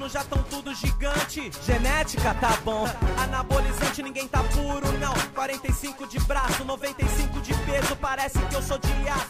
mano já tão tudo gigante. Genética tá bom, anabolizante ninguém tá puro não. 45 de braço, 95 de peso, parece que eu sou de aço.